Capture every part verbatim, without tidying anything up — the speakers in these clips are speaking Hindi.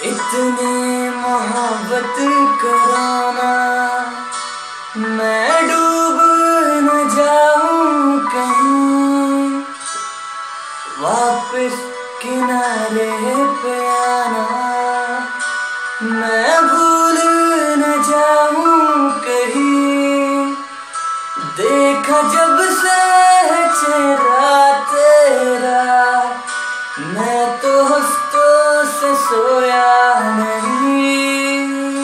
इतने मोहब्बत कराना, मैं डूब न जाऊं कहीं, वापस किनारे पे आना, मैं भूल न जाऊं कहीं। देखा जब से चेहरा तेरा, मैं तो हफ्तों से सोया नहीं।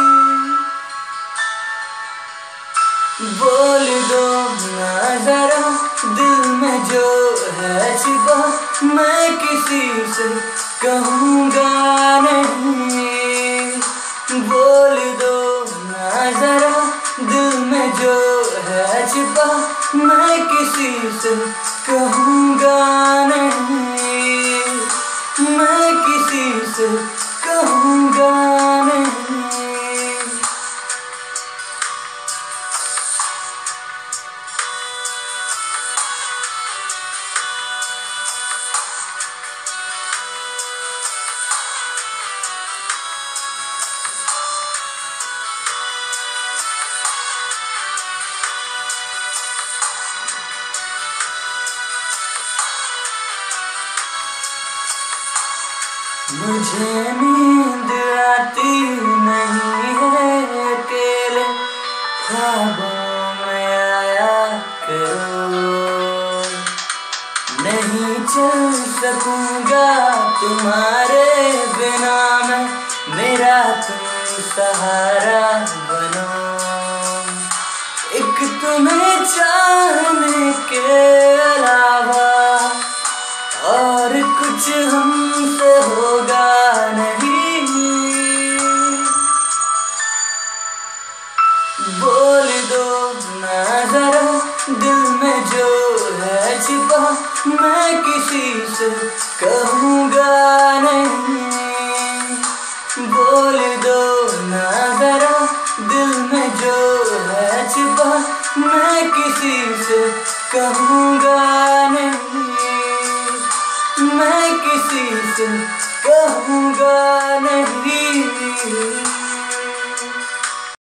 बोल दो ना जरा दिल में जो है छिपा, मैं किसी से कहूँगा नहीं। बोल दो ना जरा दिल में जो है छिपा, मैं किसी से कहूँगा नहीं, मैं किसी से कहूँगा नहीं। मुझे नींद आती नहीं है, अकेले ख्वाबों में आया करो। नहीं चल सकूंगा तुम्हारे बिना मैं, मेरा तुम सहारा बनो। एक तुम्हें चाहने के अलावा और कुछ हमसे होगा नहीं। बोल दो ना जरा दिल में जो है छिपा, मैं किसी से कहूँगा नहीं। बोल दो ना जरा दिल में जो है छिपा, मैं किसी से कहूँगा नहीं, मैं किसी से कहूँगा